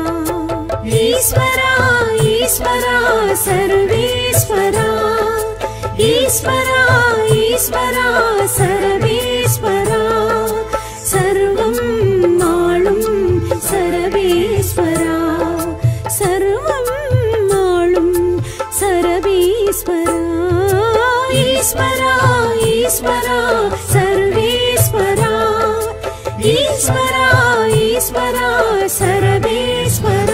ईश्वरा ईश्वरा सर्वेश्वरा ईश्वरा ईश्वरा सर्वेश्वरा सर्वं आळुं सर्वेश्वरा सर्वं आळुं सर्वेश्वरा ईश्वरा ईश्वरा सर्वेश्वरा ईश्वरा ईश्वरा सर्वेश्वरा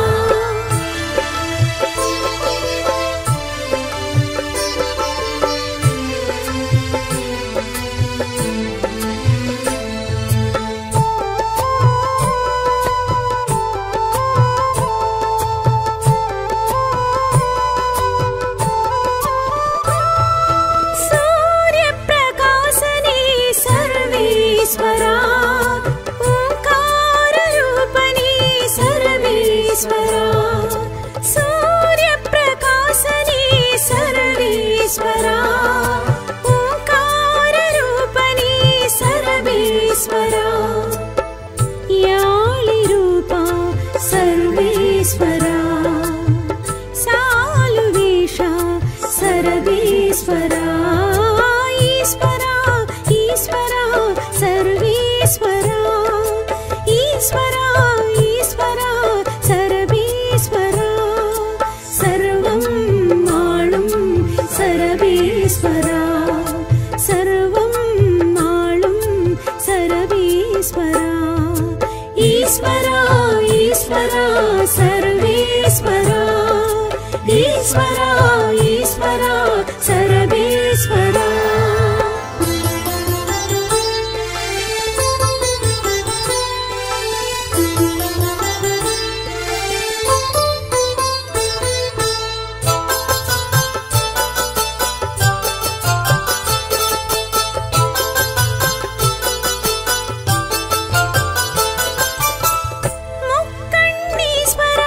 ईश्वरा ईश्वरा सर्वेश्वरा ईश्वरा ईश्वरा सर्वेश्वरा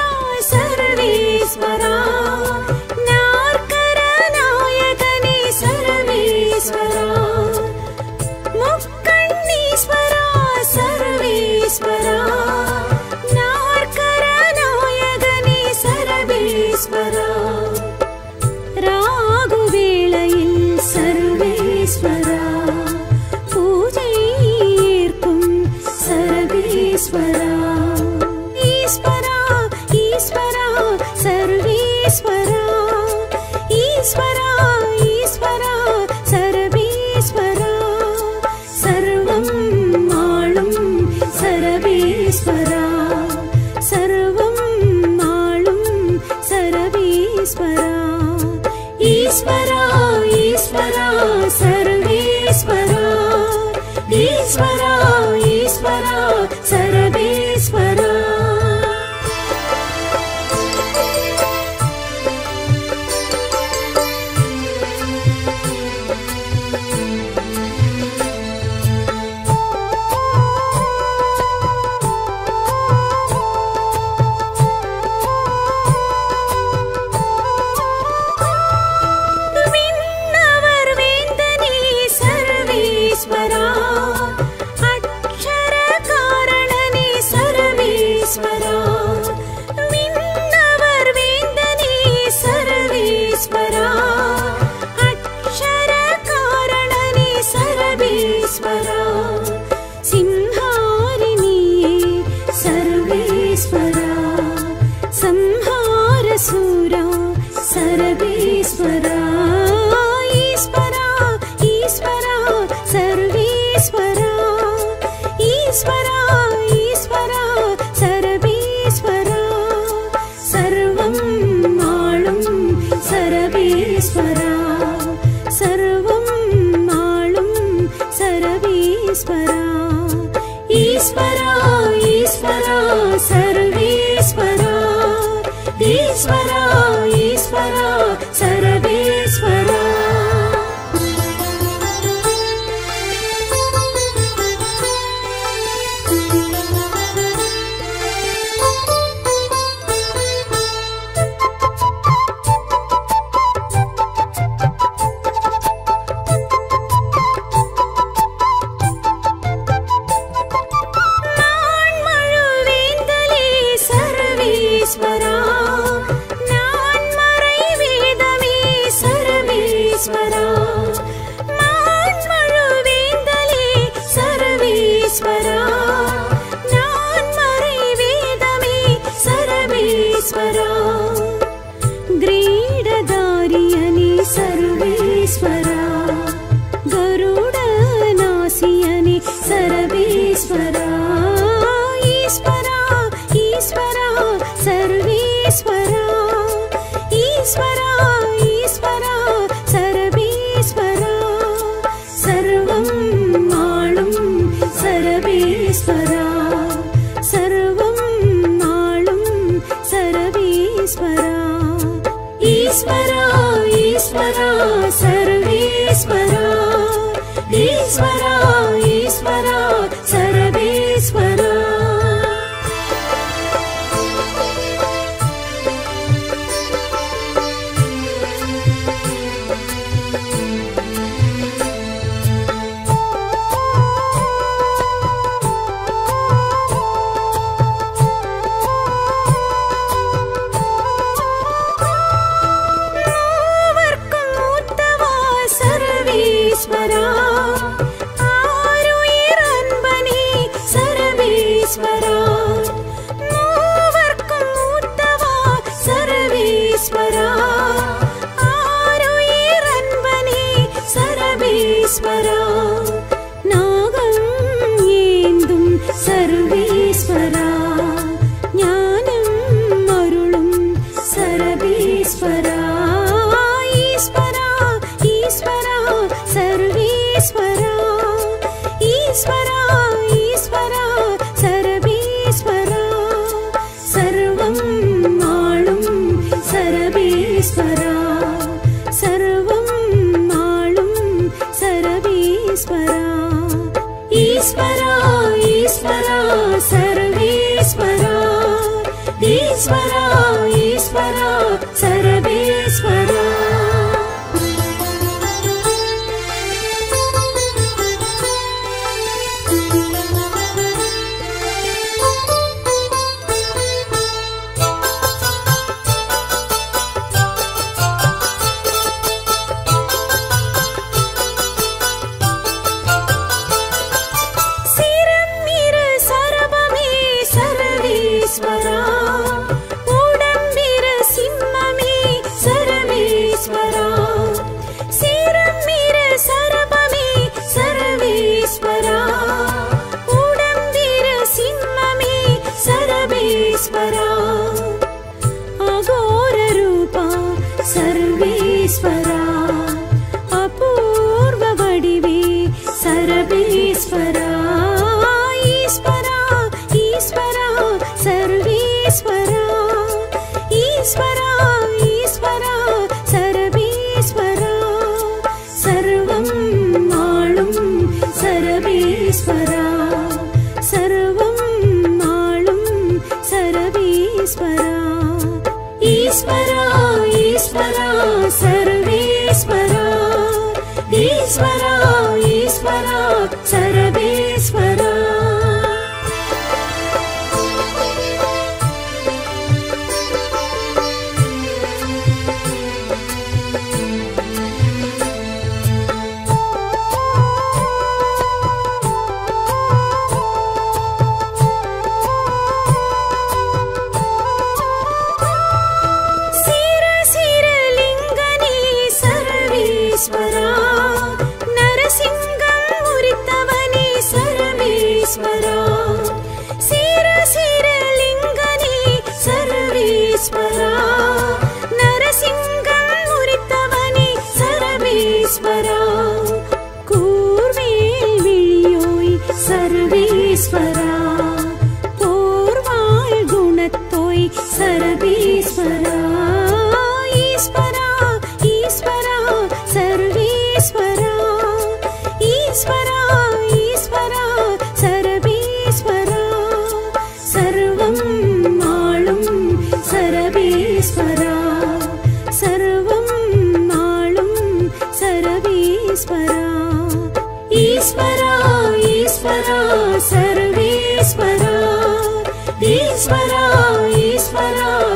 सर्वेश्वरा नार्कर नायकने சர்வேஸ்வரா நான்மறை வேதமே சர்வேஸ்வரா மான்மழு வேந்தலே சர்வேஸ்வரா நான்மறை வேதமே சர்வேஸ்வரா கிரீடதாரியனே சர்வேஸ்வரா गरुडनासियने सर्वेश्वरा ईश्वरा ईश्वरा सर्वेश्वरा ईश्वरा ईश्वरा सर्वेश्वरा सर्वं माळुं सर्वेश्वरा सर्वं माळुं सर्वेश्वरा ईश्वरा ईश्वरा सर्वेश्वरा ईश्वरा ईश्वरा सर्वेश्वरा सर्वेश्वरा आरुयिर अन्बने सर्वेश्वरा मूवर्क्कुम मूत्तवा सर्वेश्वरा आरुयिर अन्बने सर्वेश्वरा नागं येन्दुम सर्वेश्वरा ज्ञानं अरुळुम सर्वेश्वरा ईश्वरा ईश्वरा सर्वेश्वरा ईश्वरा ईश्वरा सर्वेश्वरा सर्वं माळुं सर्वेश्वरा सर्वं माळुं सर्वेश्वरा ईश्वरा ईश्वरा सर्वेश्वरा ईश्वरा ईश्वरा सर्वेश्वरा सर्वेश्वरा उडंबिर सिंहमे सर्वेश्वरा सिरम्मिर सर्वमे सर्वेश्वरा उडंबिर सिंहमे सर्वेश्वरा अघोर रूपा सर्वेश्वरा अपूर्व वडिवे सर्वेश्वरा ईश्वरा ईश्वरा सर्वेश्वरा ईश्वरा ईश्वरा सर्वेश्वरा सर्वं माळुं सर्वेश्वरा सर्वं माळुं सर्वेश्वरा ईश्वरा ईश्वरा सर्वेश्वरा ईश्वरा ईश्वरा सर्वेश्वरा नरसिंहं मुरितवने सर्वेश्वरा सिर सिर लिंगने सर्वेश्वरा नरसिंहं मुरितवने सर्वेश्वरा कूर्वेल विळियोय सर्वेश्वरा पोर्वाळ गुणत्तोय सर्वेश्वरा ईश्वरा ईश्वरा सर्वेश्वरा ईश्वरा ईश्वरा सर्वेश्वरा सर्वं माळुं सर्वेश्वरा सर्वं माळुं सर्वेश्वरा ईश्वरा ईश्वरा सर्वेश्वरा ईश्वरा ईश्वरा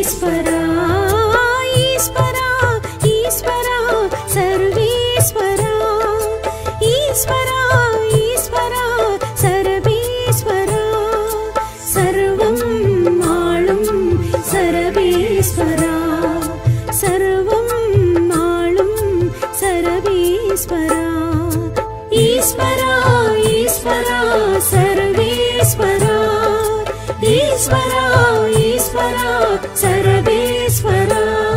ईश्वरा ईश्वरा ईश्वरा सर्वेश्वरा ईश्वरा ईश्वरा सर्वेश्वरा सर्वं आळुं सर्वेश्वरा सर्वं आळुं सर्वेश्वरा ईश्वरा ईश्वरा सर्वेश्वरा ईश्वरा ईश्वरा सर्वेश्वरा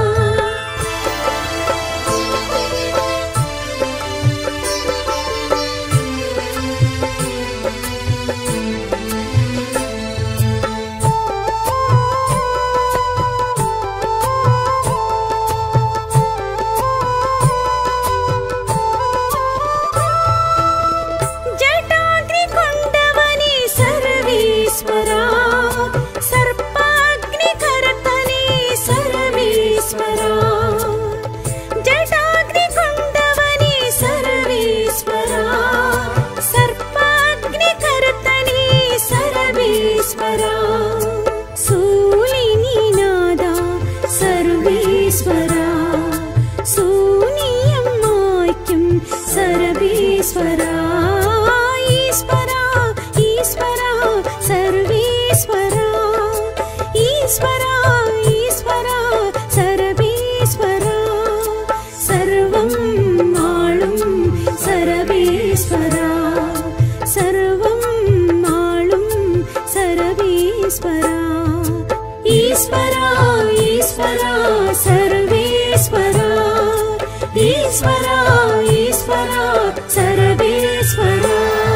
सर्वेश्वरा ईश्वरा ईश्वरा सर्वेश्वरा ईश्वरा ईश्वरा सर्वेश्वरा सर्वं आळुं सर्वेश्वरा सर्वं आळुं सर्वेश्वरा ईश्वरा ईश्वरा सर्वेश्वरा ईश्वरा ईश्वरा सर्वेश्वरा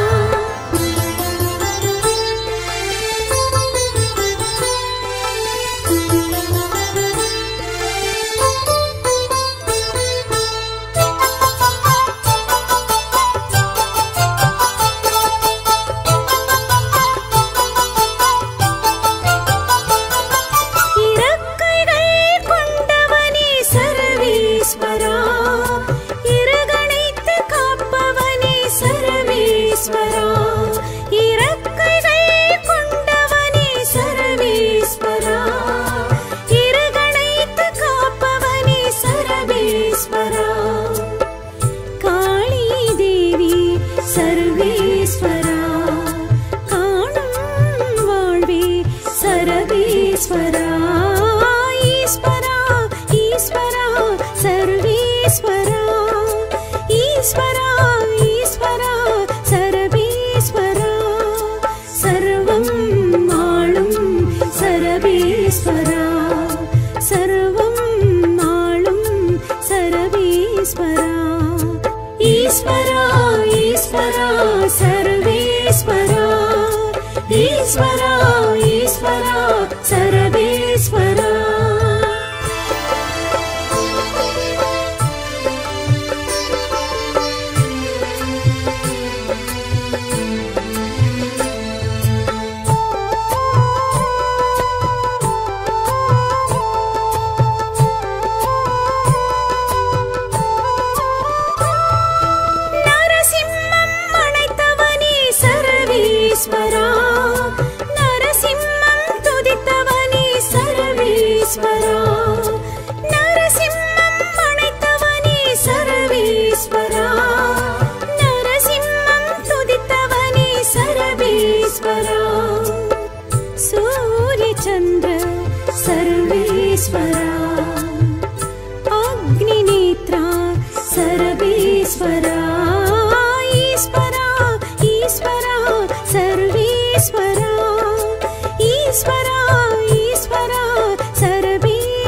सर्वेश्वरा ईश्वरा ईश्वरा सर्वेश्वरा ईश्वरा ईश्वरा सर्वेश्वरा सर्वं आळुं सर्वेश्वरा सर्वं आळुं सर्वेश्वरा ईश्वरा ईश्वरा सर्वेश्वरा ईश्वरा ईश्वरा सर्वेश्वरा नरसिंहं अणैतवने सर्वेश्वरा नरसिंहं तुदितवने सर्वेश्वरा नरसिंहं अणैतवने सर्वेश्वरा नरसिंहं तुदितवने सर्वेश्वरा सूर्यचन्द्र सर्वेश्वरा अग्निनेत्रा सर्वेश्वरा ईश्वरा ईश्वरा सर्वेश्वरा ईश्वरा ईश्वरा सर्वेश्वरा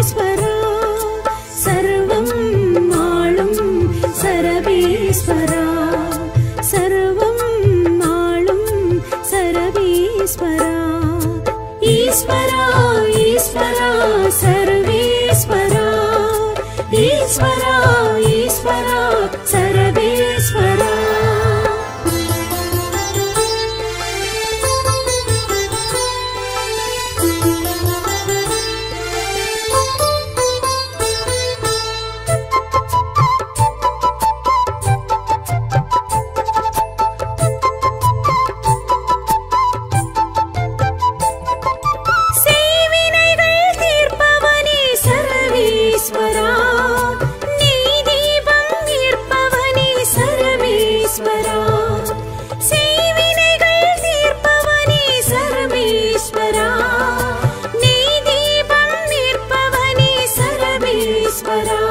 செய்வினைகள் தீர்ப்பவனே சர்வேஸ்வரா நெய் தீபம் நிற்பவனே சர்வேஸ்வரா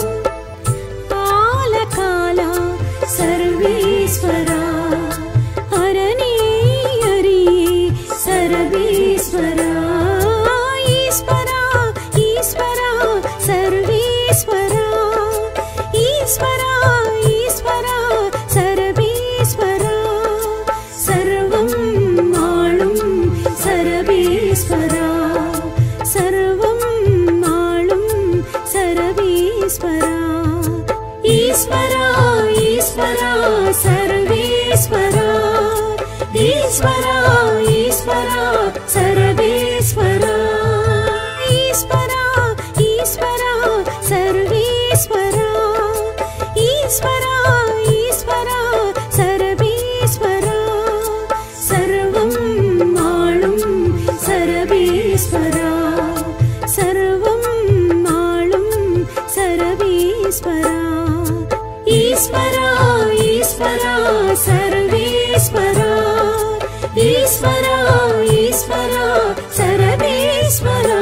காலகாலா சர்வேஸ்வரா அரணே அரியே சர்வேஸ்வரா ஈஸ்வரா ஈஸ்வரா சர்வேஸ்வரா ஈஸ்வரா ஈஸ்வரா சர்வேஸ்வரா சர்வம் ஆளும் சர்வேஸ்வரா சர்வம் ஆளும் சர்வேஸ்வரா ஈஸ்வரா ஈஸ்வரா சர்வேஸ்வரா ஈஸ்வரா ஈஸ்வரா சர்வேஸ்வரா ஈஸ்வரா ஈஸ்வரா சர்வேஸ்வரா ஈஸ்வரா ஈஸ்வரா சர்வேஸ்வரா சர்வம் ஆளும் சர்வேஸ்வரா சர்வம் ஆளும் சர்வேஸ்வரா ஈஸ்வரா ஈஸ்வரா சர்வேஸ்வரா ஈஸ்வரா ஈஸ்வரா சர்வேஸ்வரா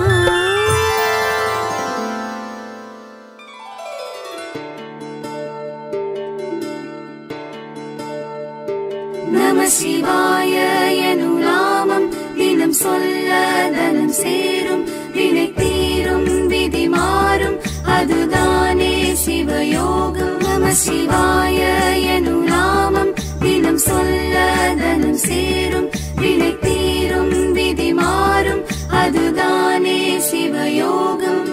நம சிவாய எனும் நாமம் தினம் சொல்ல தனம் சேரும் வினை தீரும் விதி மாறும் அதுதானே சிவயோகம் நம சிவாய எனும் நாமம் தினம் சொல்ல தனம் சேரும் வினை தீரும் விதி மாறும் அதுதானே சிவயோகம்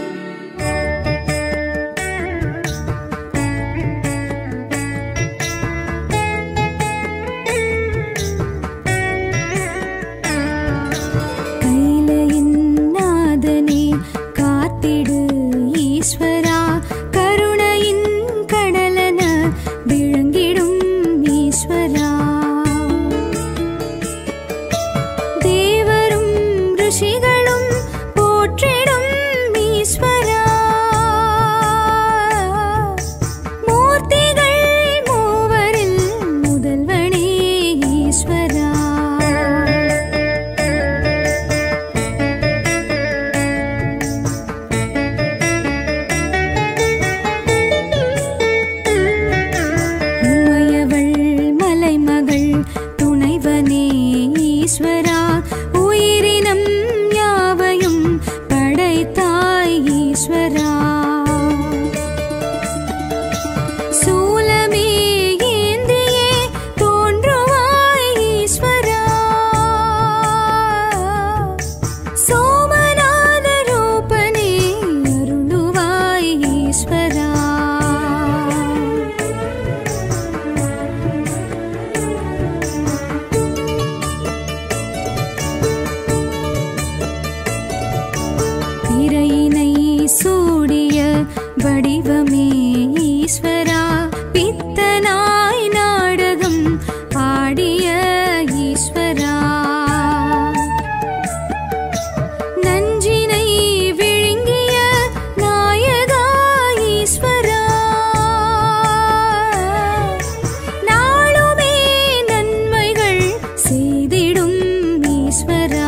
ஈஸ்வரா கருணையின் கடலன விளங்கிடும் ஈஸ்வரா தேவரும் ரிஷிகளும் போற்றிடும் ஈஸ்வரா மூர்த்திகள் மூவரில் முதல்வனே ஈஸ்வரா ஈஸ்வரா உயிரினம் யாவையும் படைத்தாய் ஈஸ்வரா சூலமே ஏந்தியே தோன்றுவாய் ஈஸ்வரா சோமநாத ரூபனே அருளுவாய் ஈஸ்வரா திரையினை சூடிய வடிவமே ஈஸ்வரா பித்தனாய் நாடகம் ஆடிய ஈஸ்வரா நஞ்சினை விழுங்கிய நாயகா ஈஸ்வரா நாளுமே நன்மைகள் செய்திடும் ஈஸ்வரா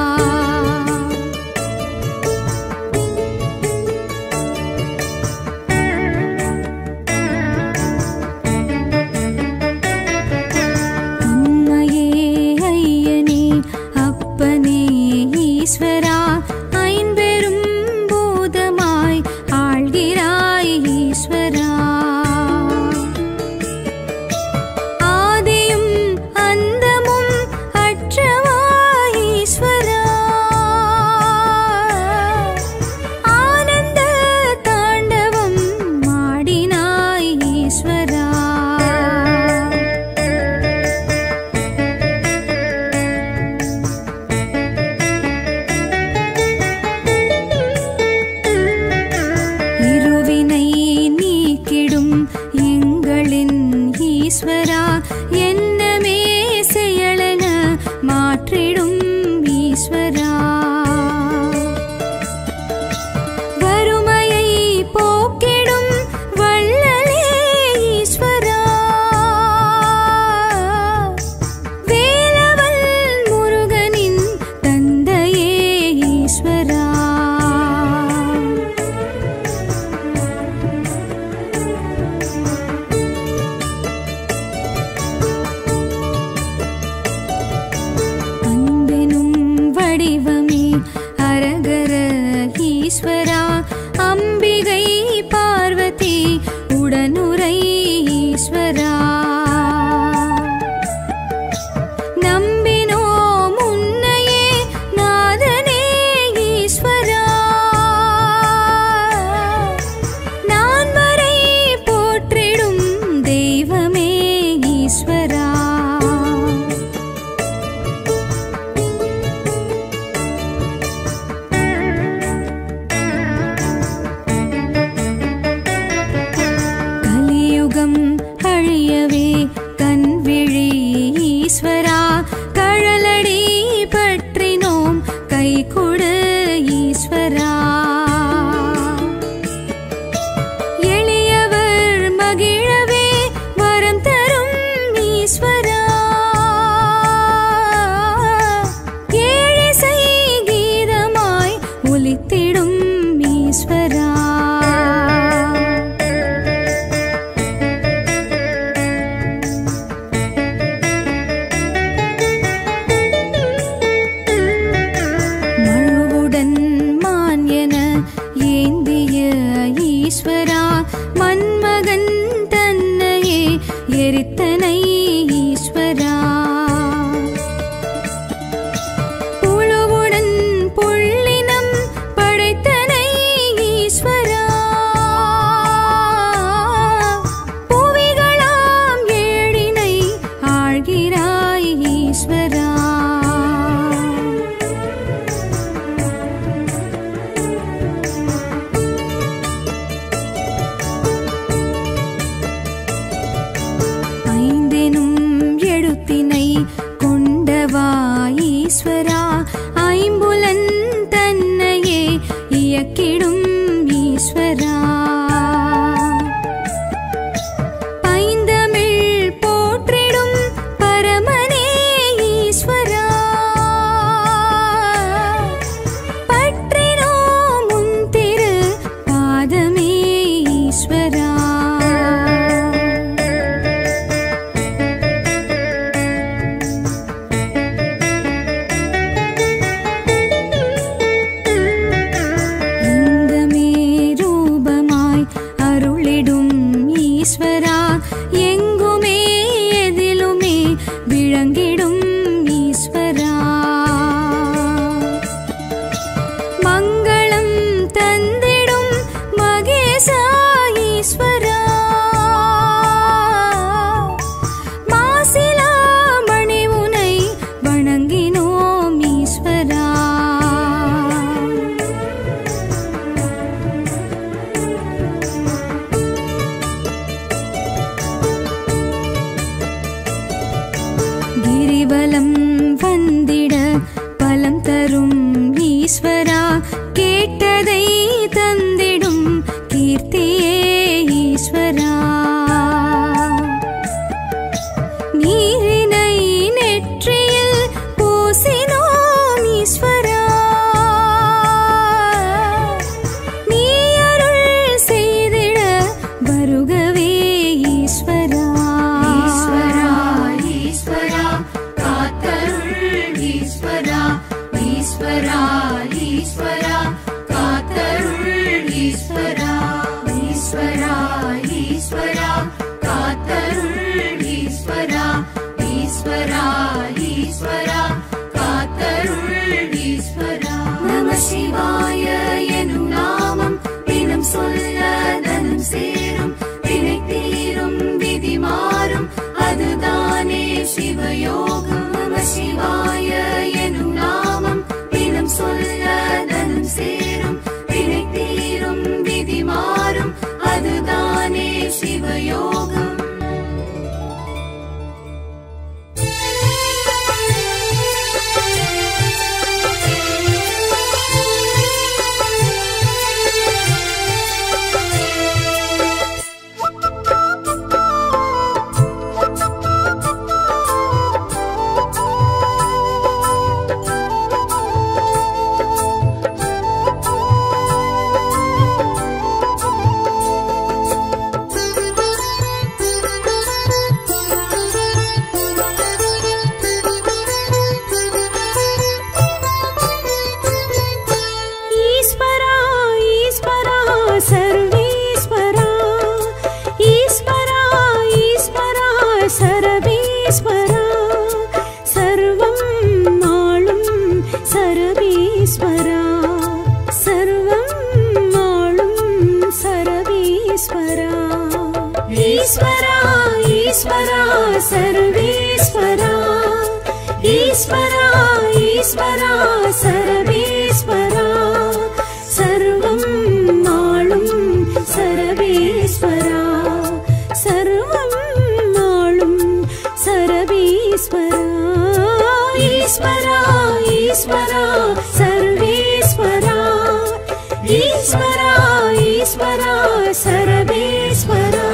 ஈஸ்வரா ஐம்பெரும் பூதமாய் ஆள்கிறாய் ஈஸ்வரா ஆதியும் அந்தமும் அற்றவாய் ஈஸ்வரா ஆனந்த தாண்டவம் ஆடினாய் ஈஸ்வரா ஈஸ்வரா என்னமே செயலென மாற்றிடும் ஈஸ்வரா வறுமையை போக்கிடும் வள்ளலே ஈஸ்வரா வடிவமே அரகர ஈஸ்வரா அம்பிகை பார்வதி உடனுரை ஈஸ்வரா நம்பினோம் உன்னையே நாதனே ஈஸ்வரா நான்மறை போற்றிடும் தெய்வமே ஈஸ்வரா கலியுகம் அழியவே கண்விழி ஈஸ்வரா கழலடி பற்றினோம் கை கொடு ஈஸ்வரா எளியவர் மகிழவே வரம் தரும் ஈஸ்வரா ஏழிசை கீதமாய் ஒலித்திடும் ஈஸ்வரா மழுவுடன் மான் என ஏந்திய ஈஸ்வரா மன்மகன் தன்னையே எரித்தனை ஈஸ்வரா புழுவுடன் புள்ளினம் படைத்தனை ஈஸ்வரா புவிகளாம் ஏழினை ஆழ்கிறாய் ஈஸ்வரா ஐந்தெனும் எழுத்தினை கொண்டவா ஈஸ்வரா ஐம்புலன் தன்னையே இயக்கிடும் ஈஸ்வரா பைந்தமிழ் போற்றிடும் பரமனே ஈஸ்வரா பற்றினோம் உன் திரு பாதமே ஈஸ்வரா லிங்கமே ரூபமாய் அருளிடும் ஈஸ்வரா எங்குமே எதிலுமே விளங்கிடும் ஈஸ்வரா மங்களம் தந்திடும் மகேசா ஈஸ்வரா மாசிலா மணி உனை வணங்கினோம் ஈஸ்வரா கிரிவலம் வந்திட பலம் தரும் ஈஸ்வரா கேட்டதை தந்திடும் கீர்த்தியே ஈஸ்வரா நீரினை நெற்றியில் பூசினோம் ஈஸ்வரா நீ அருள் செய்திட வருகவே ஈஸ்வரா ஈஸ்வரா ஈஸ்வரா காத்தருள் ஈஸ்வரா ஈஸ்வரா ஈஸ்வரா காத்தருள் ஈஸ்வரா ஈஸ்வரா ஈஸ்வரா காத்தருள் ஈஸ்வரா ஈஸ்வரா ஈஸ்வரா காத்தருள் ஈஸ்வரா நம சிவாய எனும் நாமம் தினம் சொல்ல தனம் சேரும் வினை தீரும் விதி மாறும் அதுதானே சிவயோகம் நம சிவாய எனும் நாமம் தினம் சொல்ல தனம் சேரும் வினை தீரும் விதி மாறும் அதுதானே சிவயோகம் ईश्वरा ईश्वरा सर्वेश्वरा सर्वं आळुं सर्वेश्वरा सर्वं आळुं सर्वेश्वरा ईश्वरा ईश्वरा सर्वेश्वरा ईश्वरा ईश्वरा सर्वेश्वरा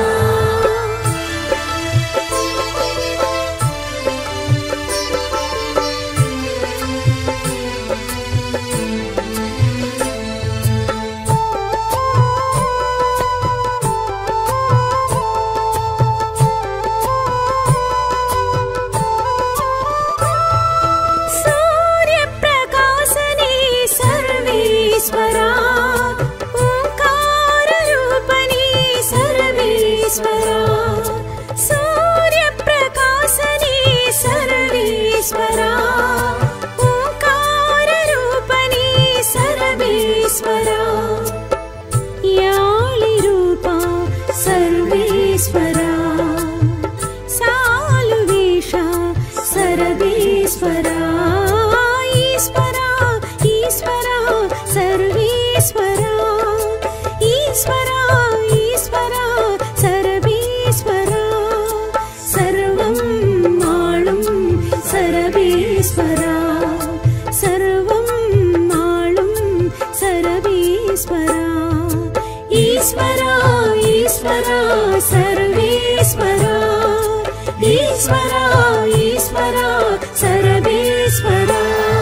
सर्वेश्वरा ईश्वरा ईश्वरा सर्वेश्वरा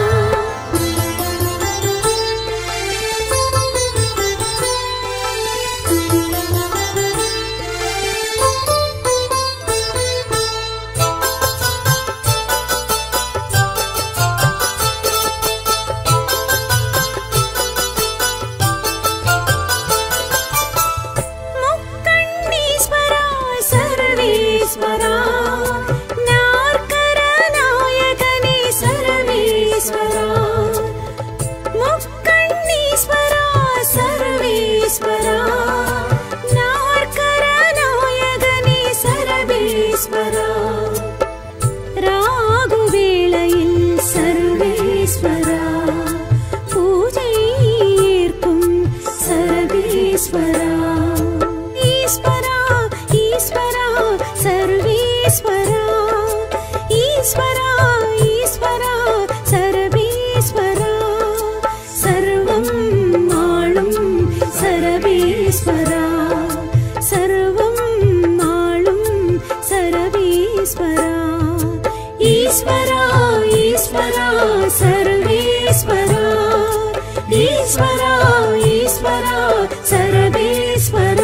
ईश्वरा ईश्वरा सर्वेश्वरा ईश्वरा ईश्वरा सर्वेश्वरा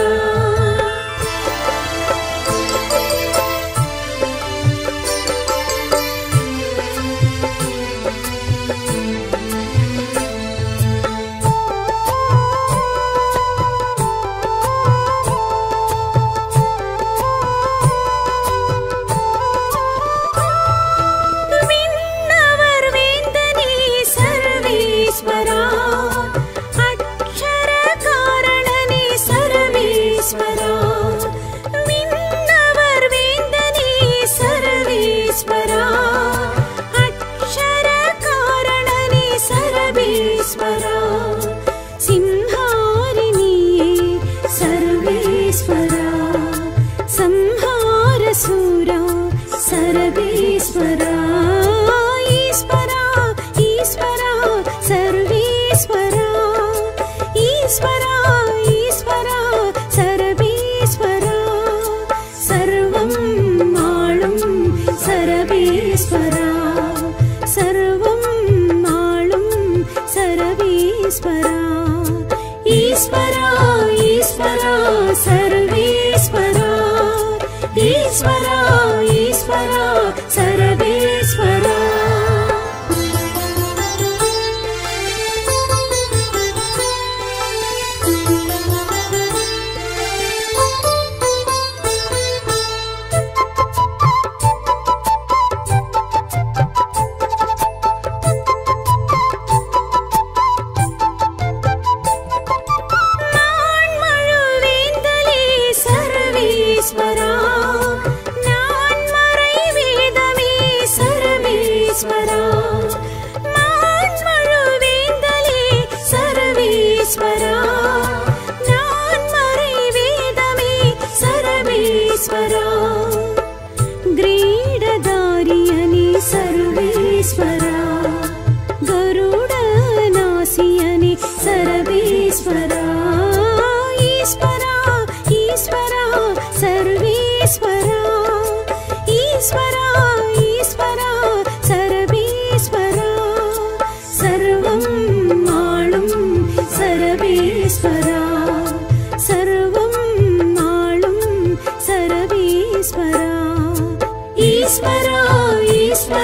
सर्वेश्वरा ईश्वरा ईश्वरा सर्वेश्वरा ईश्वरा ईश्वरा सर्वेश्वरा सर्वं आळुं सर्वेश्वरा सर्वं आळुं सर्वेश्वरा ईश्वरा ईश्वरा सर्वेश्वरा ईश्वरा ईश्वरा सर्वेश्वरा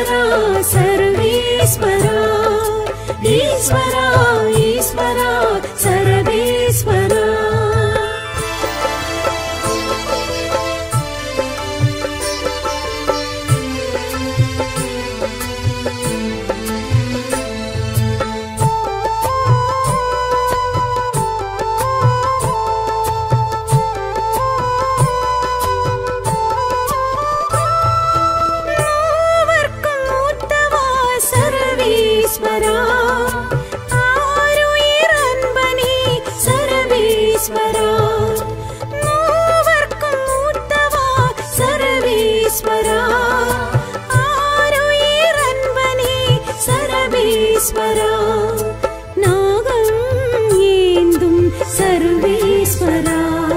ईश्वरा सर्वेश्वरा ईश्वरा ईश्वरा सर्वेश्वरा सर्वेश्वरा नागं येन्दुं सर्वेश्वरा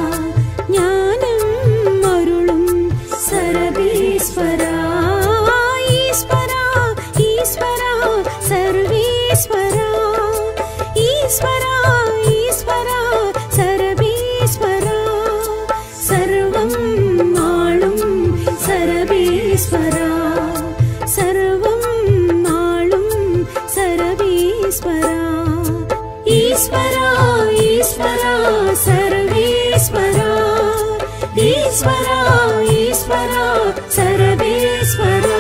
ज्ञानं अरुളുं सर्वेश्वरा ईश्वरा ईश्वरा सर्वेश्वरा ईश्वरा ईश्वरा सर्वेश्वरा सर्वं आळुं सर्वेश्वरा सर्वं सर्वेश्वरा ईश्वरा ईश्वरा सर्वेश्वरा ईश्वरा ईश्वरा सर्वेश्वरा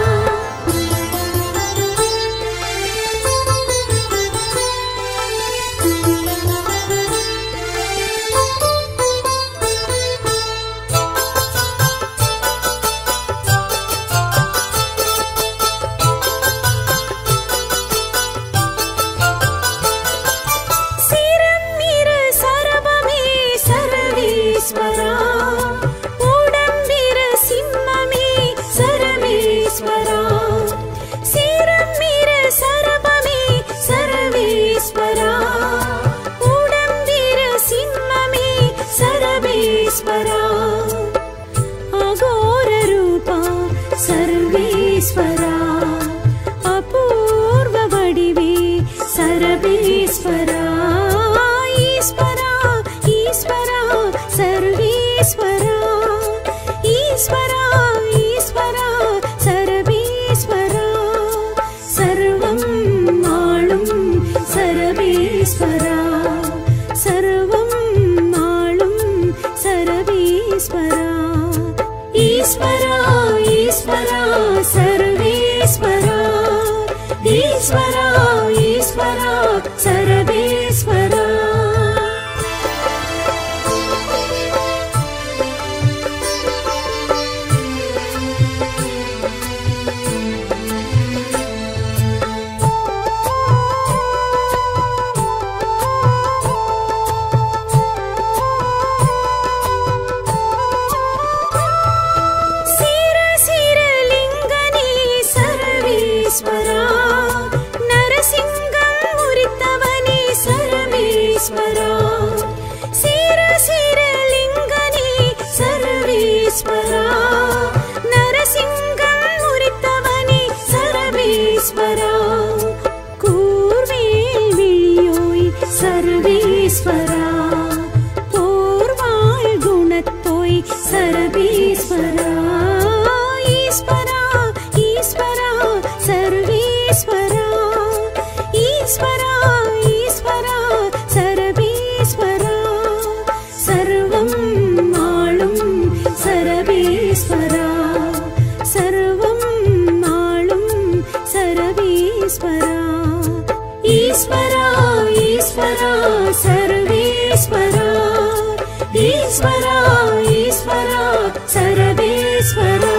अघोर रूपा सर्वेश्वरा अपूर्व वडिवे सर्वेश्वरा ईश्वरा ईश्वरा सर्वेश्वरा ईश्वरा ईश्वरा सर्वेश्वरा सर्वं आळुं सर्वेश्वरा सर्वं सर्वेश्वरा ईश्वरा ईश्वरा सर्वेश्वरा ईश्वरा ईश्वरा सर्वेश्वरा नरसिंहं मुरितवने सर्वेश्वरा सिर सिरलिंगने सर्वेश्वरा नरसिंहं मुरितवने सर्वेश्वरा कूर्वेल विळियोय सर्वेश्वरा पोर्वाळ गुणत्तोय सर्वेश्वरा ईश्वरा ईश्वरा सर्वेश्वरा ईश्वरा ईश्वरा सर्वेश्वरा सर्वं आळुं सर्वेश्वरा सर्वं आळुं सर्वेश्वरा ईश्वरा ईश्वरा सर्वेश्वरा ईश्वरा ईश्वरा सर्वेश्वरा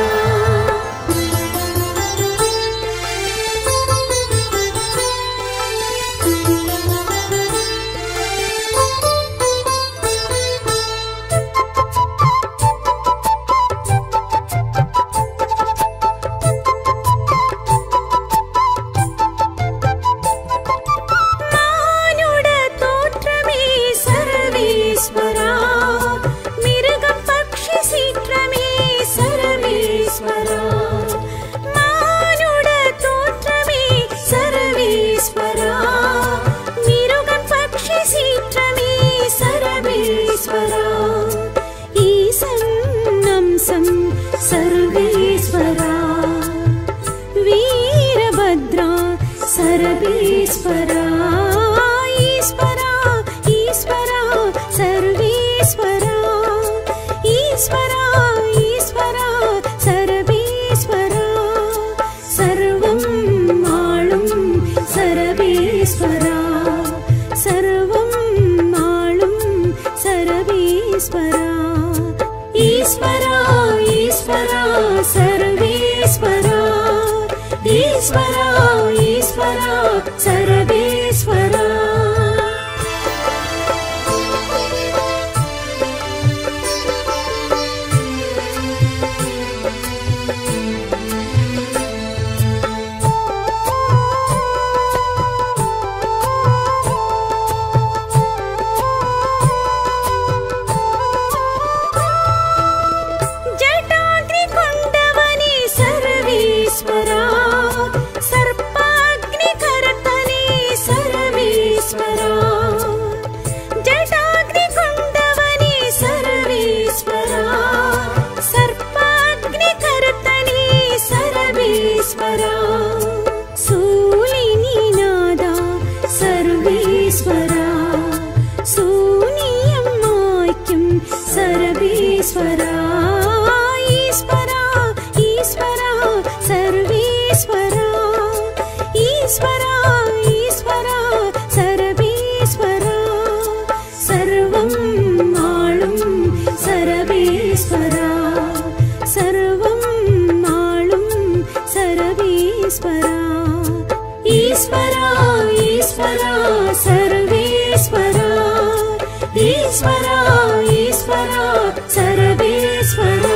मिरुग ईश्वरा ईश्वरा ईश्वरा सर्वेश्वरा ईश्वरा ईश्वरा सर्वेश्वरा सर्वं आळुं सर्वेश्वरा सर्वं आळुं सर्वेश्वरा ईश्वरा ईश्वरा सर्वेश्वरा ईश्वरा ईश्वरा सर्वेश्वरा सर्वेश्वरा ईश्वरा ईश्वरा सर्वेश्वरा ईश्वरा ईश्वरा सर्वेश्वरा सर्वं आळुं सर्वेश्वरा सर्वं आळुं सर्वेश्वरा ईश्वरा ईश्वरा सर्वेश्वरा ईश्वरा ईश्वरा सर्वेश्वरा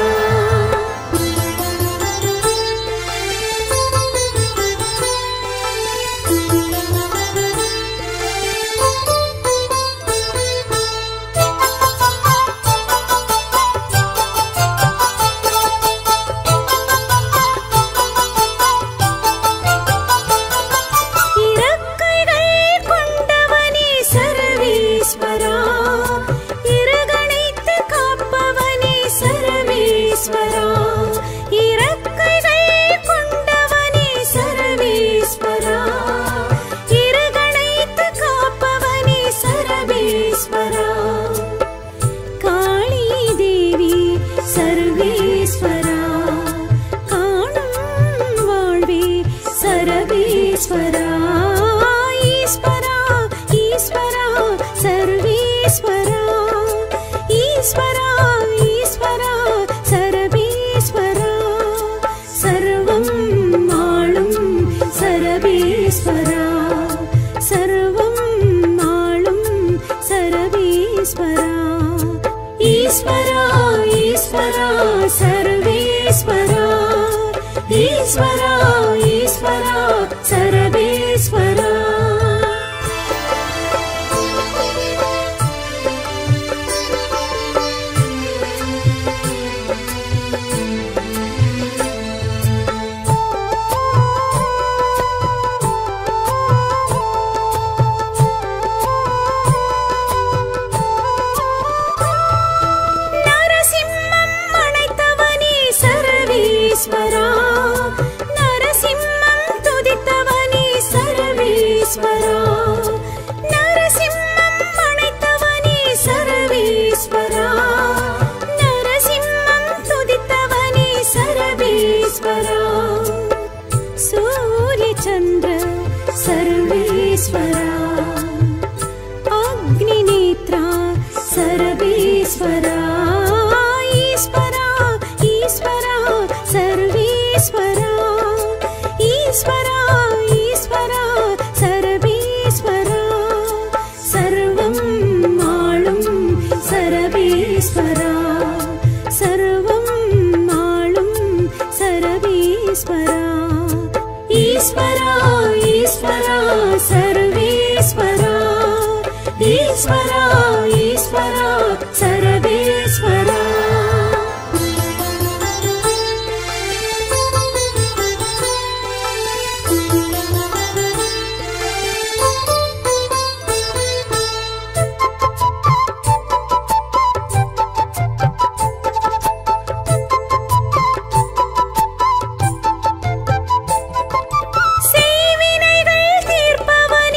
सर्वेश्वरा ईश्वरा ईश्वरा सर्वेश्वरा ईश्वरा ईश्वरा सर्वेश्वरा सर्वं आळुं सर्वेश्वरा सर्वं आळुं सर्वेश्वरा ईश्वरा ईश्वरा सर्वेश्वरा ईश्वरा ईश्वरा सर्वेश्वरा नरसिंहं अणैतवने सर्वेश्वरा नरसिंहं तुदितवने सर्वेश्वरा नरसिंहं अणैतवने सर्वेश्वरा नरसिंहं तुदितवने सर्वेश्वरा सूर्यचन्द्र सर्वेश्वरा अग्निनेत्रा सर्वेश्वरा ईश्वरा ईश्वरा सर्वेश्वरा ईश्वरा ईश्वरा सर्वेश्वरा सर्वं आळुं सर्वेश्वरा सर्वं आळुं सर्वेश्वरा ईश्वरा ईश्वरा सर्वेश्वरा ईश्वरा ईश्वरा सर्वेश्वरा சேவினைகள் தீர்ப்பவனே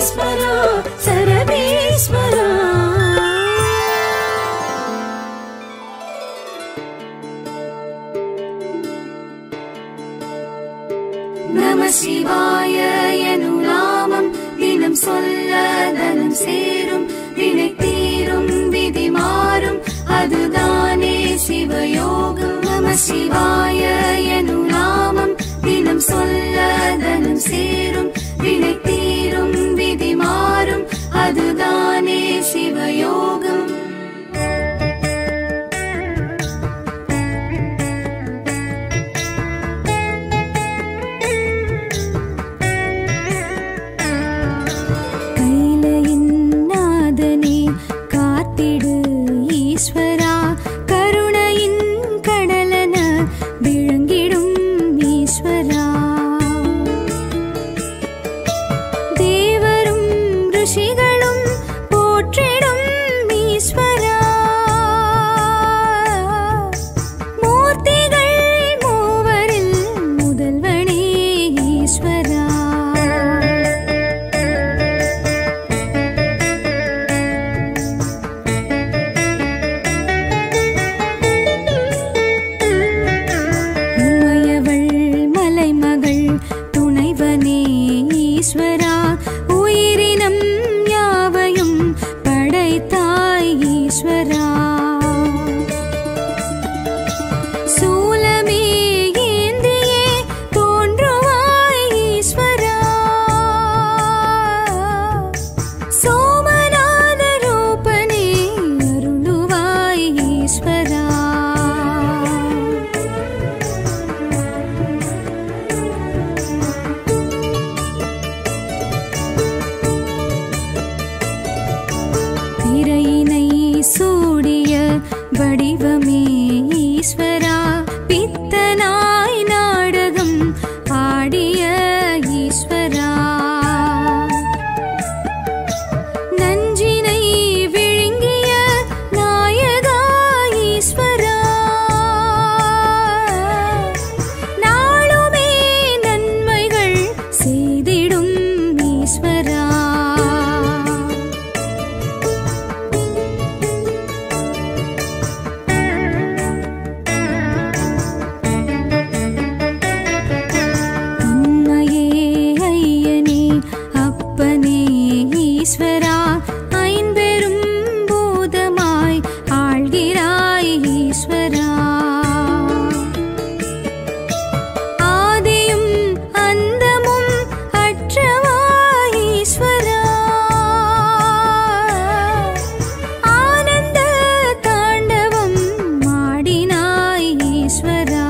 ईश्वरा सर्वेश्वरा நம சிவாய எனும் நாமம் தினம் சொல்ல தனம் சேரும் வினை தீரும் விதி மாறும் அதுதானே சிவயோகம் நம சிவாய எனும் நாமம் தினம் சொல்ல தனம் சேரும் வினை தீரும் விதி மாறும் அதுதானே சிவயோகம் ஈஸ்வரா கருணையின் கடலன விளங்கிடும் ஈஸ்வரா தேவரும் ரிஷிகளும் போற்றிடும் ஈஸ்வரா மூர்த்திகள் மூவரில் முதல்வனே ஈஸ்வரா ஈஸ்வரா உயிரினம் யாவையும் படைத்தாய் ஈஸ்வரா சூலமே ஏந்தியே தோன்றுவாய் ஈஸ்வரா சோமநாத ரூபனே அருளுவாய் ஈஸ்வரா திரையினை சூடிய வடிவமே ஈஸ்வரா பித்தனாய் நாடகம் ஆடிய ஈஸ்வரா நஞ்சினை விழுங்கிய நாயகா ஈஸ்வரா நாளுமே நன்மைகள் செய்திடும் ஈஸ்வரா ஈஸ்வரா ஐம்பெரும் பூதமாய் ஆள்கிறாய் ஈஸ்வரா ஆதியும் அந்தமும் அற்றவாய் ஈஸ்வரா ஆனந்த தாண்டவம் மாடினாய் ஈஸ்வரா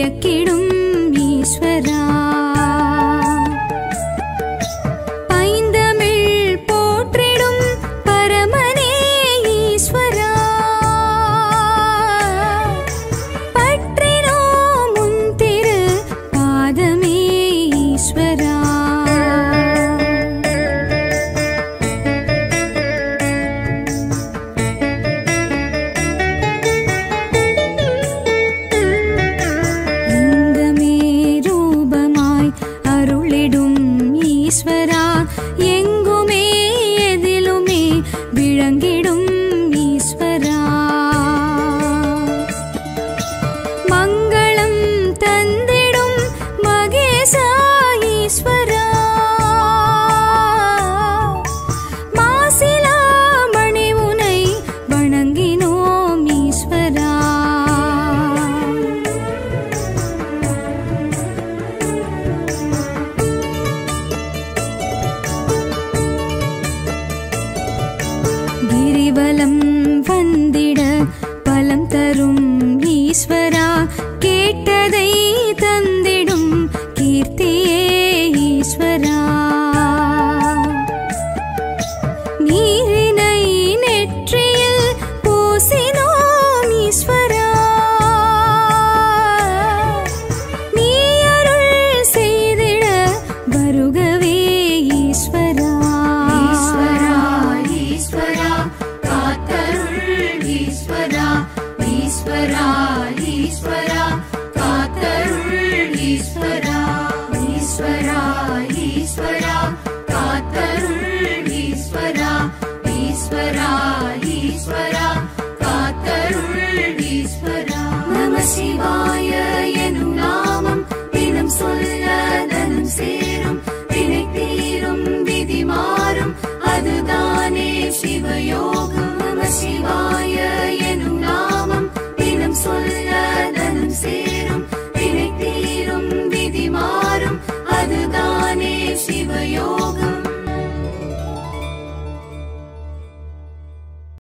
விளக்கிடும் ஈஸ்வரா. பைந்தமிழ் போற்றிடும் பரமனே ஈஸ்வரா. பற்றினோம் உன் திரு பாதமே ஈஸ்வரா. ஈஸ்வரா எங்குமே எதிலுமே விளங்கிடும் ஈஸ்வரா. மங்களம் தந்திடும் மகேசா ஈஸ்வரா. மாசிலா மணி உனை வணங்கினோம் ஈஸ்வரா. கிரிவலம் வந்திட பலம் தரும் ஈஸ்வரா. கேட்டதை தந்திடும் கீர்த்தியே ஈஸ்வரா. நீரினை நெற்றியில் பூசினோம் ஈஸ்வரா. நீ அருள் செய்திட வருகவே ஈஸ்வரா. ஈஸ்வரா ஈஸ்வரா காத்தருள் ஈஸ்வரா. ஈஸ்வரா ஈஸ்வரா காத்தருள் ஈஸ்வரா. ஈஸ்வரா ஈஸ்வரா காத்தருள் ஈஸ்வரா. ஈஸ்வரா ஈஸ்வரா காத்தருள் ஈஸ்வரா. நம சிவாய எனும் நாமம் தினம் சொல்ல தனம் சேரும். வினை தீரும் விதி மாறும் அதுதானே சிவயோ